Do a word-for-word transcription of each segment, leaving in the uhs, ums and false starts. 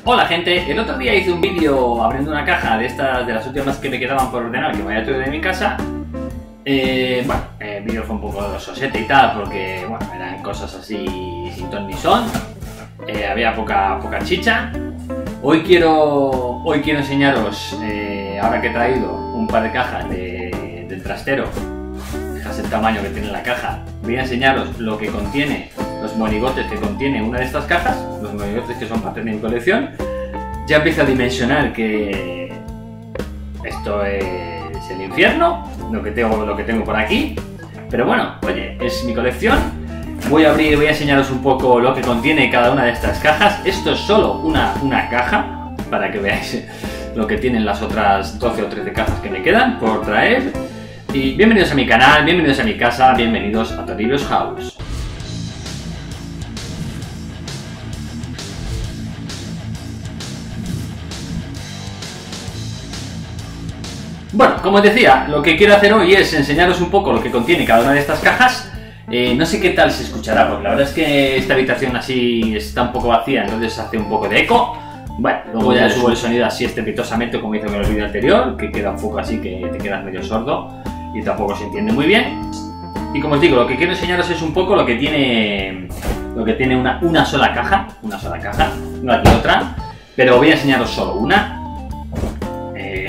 Hola gente, el otro día hice un vídeo abriendo una caja de estas, de las últimas que me quedaban por ordenar, que me había traído de mi casa. Eh, bueno, el vídeo fue un poco sosete y tal, porque bueno, eran cosas así sin ton ni son. Eh, había poca, poca chicha. Hoy quiero, hoy quiero enseñaros, eh, ahora que he traído un par de cajas de, del trastero, fijaos el tamaño que tiene la caja. Voy a enseñaros lo que contiene, los monigotes que contiene una de estas cajas, los monigotes que son para tener en colección. Ya empiezo a dimensionar que esto es el infierno, lo que tengo, lo que tengo por aquí. Pero bueno, oye, es mi colección. Voy a abrir, voy a enseñaros un poco lo que contiene cada una de estas cajas. Esto es solo una, una caja, para que veáis lo que tienen las otras doce o trece cajas que me quedan por traer. Y bienvenidos a mi canal, bienvenidos a mi casa, bienvenidos a Toribio's House. Bueno, como os decía, lo que quiero hacer hoy es enseñaros un poco lo que contiene cada una de estas cajas. Eh, no sé qué tal se escuchará, porque la verdad es que esta habitación así está un poco vacía, entonces hace un poco de eco. Bueno, luego ya subo el sonido así estrepitosamente como hice en el vídeo anterior, que queda un poco así que te quedas medio sordo y tampoco se entiende muy bien. Y como os digo, lo que quiero enseñaros es un poco lo que tiene lo que tiene una, una sola caja, una sola caja, no aquí otra, pero voy a enseñaros solo una. Eh,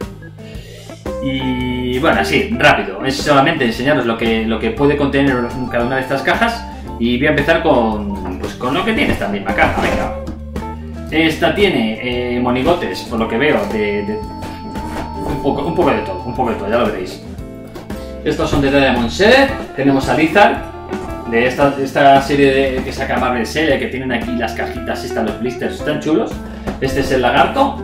y bueno, así, rápido, es solamente enseñaros lo que, lo que puede contener cada una de estas cajas. Y voy a empezar con, pues, con lo que tiene esta misma caja. Venga. Esta tiene eh, monigotes, por lo que veo, de, de un, poco, un poco de todo, un poco de todo, ya lo veréis. Estos son de Diamond Seller. Tenemos a Lizard, de esta, de esta serie de, que saca Marvel Seller, que tienen aquí las cajitas, están los blisters, están chulos. Este es el lagarto.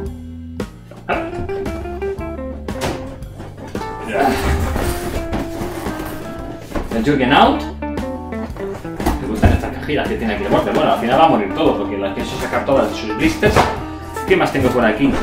El Juggernaut. Me gustan estas cajitas que tiene aquí de borde. Bueno, al final va a morir todo porque las pienso sacar todas de sus blisters. ¿Qué más tengo por aquí?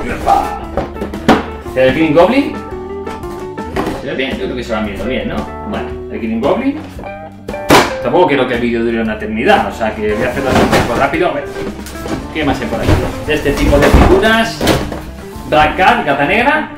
El Green Goblin. ¿Se ve bien? Yo creo que se van viendo bien, ¿no? Bueno, el Green Goblin. Tampoco quiero que el vídeo dure una eternidad, o sea que voy a hacerlo un poco rápido. A ver, ¿qué más hay por aquí? De este tipo de figuras. Black Cat, gata negra.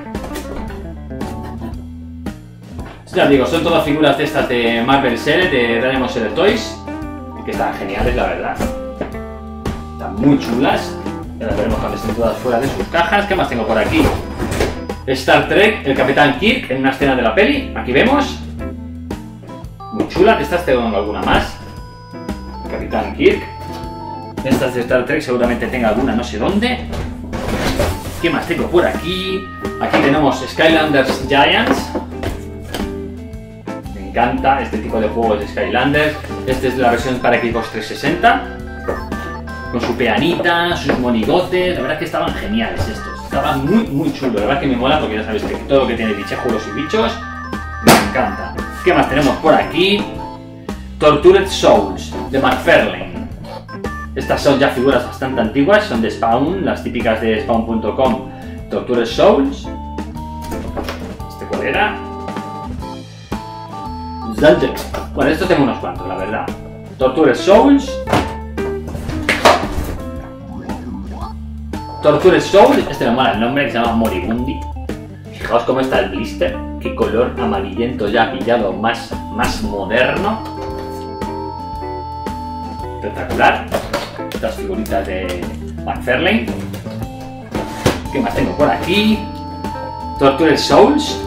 Ya os digo, son todas figuras de estas de Marvel Seller, de Diamond Seller Toys, que están geniales, la verdad. Están muy chulas. Ya las veremos cuando estén todas fuera de sus cajas. ¿Qué más tengo por aquí? Star Trek, el Capitán Kirk, en una escena de la peli. Aquí vemos. Muy chula. De estas tengo alguna más. El Capitán Kirk. Estas de Star Trek seguramente tenga alguna, no sé dónde. ¿Qué más tengo por aquí? Aquí tenemos Skylanders Giants. Me encanta este tipo de juegos de Skylanders. Esta es la versión para Xbox trescientos sesenta. Con su peanita, sus monigotes. La verdad es que estaban geniales estos. Estaban muy, muy chulos. La verdad es que me mola porque ya sabéis que todo lo que tiene bichejuelos y bichos me encanta. ¿Qué más tenemos por aquí? Tortured Souls de McFarlane. Estas son ya figuras bastante antiguas. Son de Spawn, las típicas de Spawn punto com. Tortured Souls. ¿Este cuál era? Bueno, estos tengo unos cuantos, la verdad. Tortured Souls. Tortured Souls. Este me mola el nombre, que se llama Moribundi. Fijaos cómo está el blister. Qué color amarillento ya pillado, más, más moderno. Espectacular. Estas figuritas de McFarlane. ¿Qué más tengo por aquí? Tortured Souls.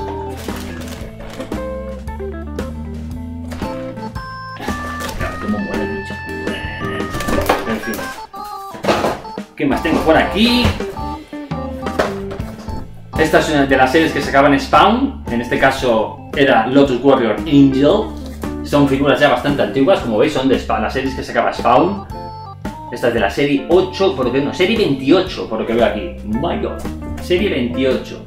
¿Qué más tengo por aquí? Esta es una de las series que se acaban en Spawn. En este caso era Lotus Warrior Angel. Son figuras ya bastante antiguas, como veis, son de Spawn, las series que se acaba Spawn. Esta es de la serie ocho, por lo que no, serie veintiocho, por lo que veo aquí. My God, serie veintiocho.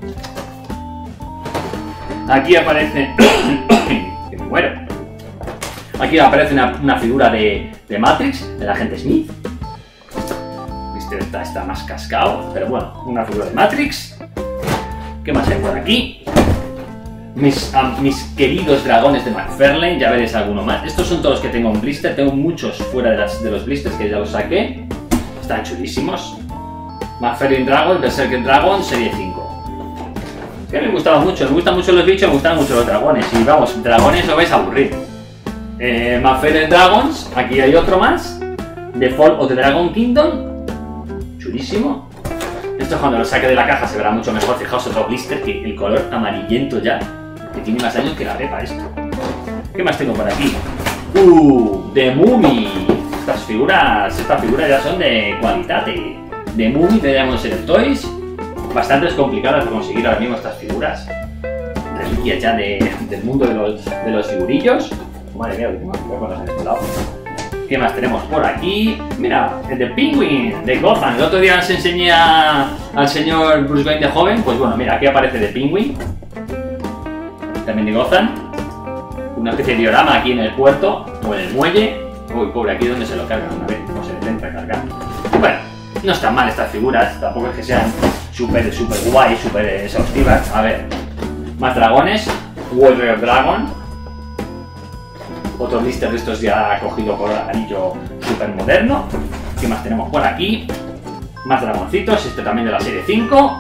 Aquí aparece... que me muero. Aquí aparece una, una figura de, de Matrix, del agente Smith. Está, está más cascado, pero bueno, una figura de Matrix. ¿Qué más hay por aquí? Mis, um, mis queridos dragones de McFarlane, ya veréis alguno más. Estos son todos los que tengo en blister, tengo muchos fuera de, las, de los blisters que ya los saqué. Están chulísimos. Malfurion Dragon, Berserker Dragon, serie cinco. Que me gustaba mucho, me gustan mucho los bichos, me gustan mucho los dragones. Y vamos, dragones lo vais a aburrir. Eh, Malfurion Dragons, aquí hay otro más. The Fall of the Dragon Kingdom. Chulísimo. Esto cuando lo saque de la caja se verá mucho mejor. Fijaos otro blister, que el color amarillento ya, que tiene más años que la pepa esto. ¿Qué más tengo por aquí? Uh, The Mummy. Estas figuras, estas figuras ya son de cualitate. The Mummy de Diamond Select Toys. Bastante complicadas de conseguir ahora mismo estas figuras. Reliquias ya de, del mundo de los, de los figurillos. Madre mía, voy a poner en este lado. ¿Qué más tenemos por aquí? Mira, el de Penguin, de Gotham. El otro día os enseñé a, al señor Bruce Wayne de joven. Pues bueno, mira, aquí aparece de Penguin. También de Gotham. Una especie de diorama aquí en el puerto o en el muelle. Uy, pobre, aquí es donde se lo cargan una vez. O se le intenta cargar. Bueno, no están mal estas figuras. Tampoco es que sean súper, súper guay, súper exhaustivas. A ver, más dragones. Warrior Dragon. Otro blister de estos ya cogido por anillo súper moderno. ¿Qué más tenemos por aquí? Más dragoncitos, este también de la serie cinco.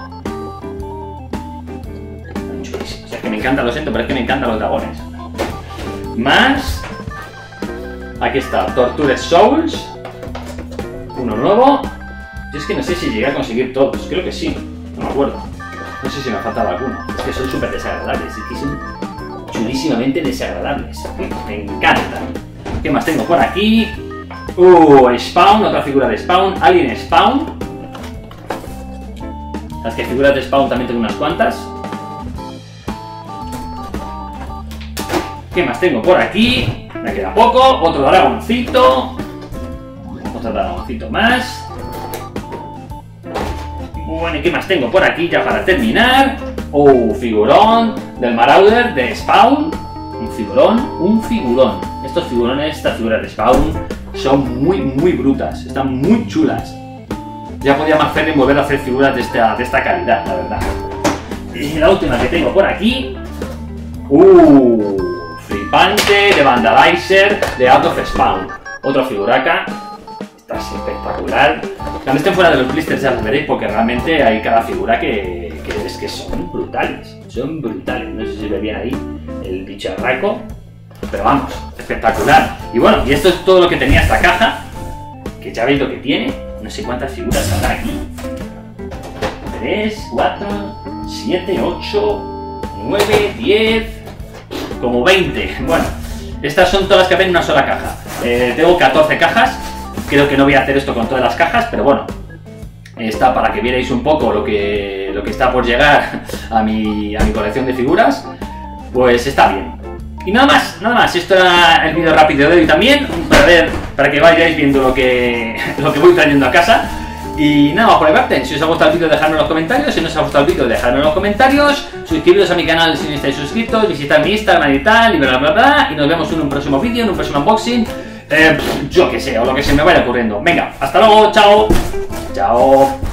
Chulísimo. O sea, que me encanta, lo siento, pero es que me encantan los dragones. Más. Aquí está, Tortured Souls. Uno nuevo. Yo es que no sé si llegué a conseguir todos, creo que sí. No me acuerdo. No sé si me ha faltado alguno. Es que son súper desagradables. Es que son chulísimamente desagradables. Me encantan. ¿Qué más tengo por aquí? Uh, Spawn, otra figura de Spawn. Alien Spawn. Las que figuras de Spawn también tengo unas cuantas. ¿Qué más tengo por aquí? Me queda poco. Otro dragoncito. Otro dragoncito más. Bueno, ¿y qué más tengo por aquí ya para terminar? Oh, figurón del Marauder de Spawn. Un figurón, un figurón. Estos figurones, estas figuras de Spawn son muy, muy brutas. Están muy chulas. Ya podía más hacer en volver a hacer figuras de esta, de esta calidad, la verdad. Y la última que tengo por aquí. Uh, flipante de Vandalizer de Out of Spawn. Otra figuraca. Esta es espectacular. Cuando estén fuera de los blisters ya los veréis, porque realmente hay cada figura que, que es que son brutales. Son brutales. No sé si se ve bien ahí el bicharraco, pero vamos, espectacular. Y bueno, y esto es todo lo que tenía esta caja, que ya veis lo que tiene. No sé cuántas figuras habrá aquí. tres, cuatro, siete, ocho, nueve, diez, como veinte. Bueno, estas son todas las que ven en una sola caja. Eh, tengo catorce cajas. Creo que no voy a hacer esto con todas las cajas, pero bueno, está para que vierais un poco lo que, lo que está por llegar a mi, a mi colección de figuras. Pues está bien. Y nada más, nada más. Esto era el vídeo rápido de hoy también, para ver, para que vayáis viendo lo que, lo que voy trayendo a casa. Y nada más por mi parte. Si os ha gustado el vídeo, dejadme en los comentarios. Si no os ha gustado el vídeo, dejadme en los comentarios. Suscribiros a mi canal si no estáis suscritos. Visitad mi Instagram y tal, y bla bla bla. Y nos vemos en un próximo vídeo, en un próximo unboxing. Eh, yo que sé, o lo que se me vaya ocurriendo. Venga, hasta luego, chao. Chao.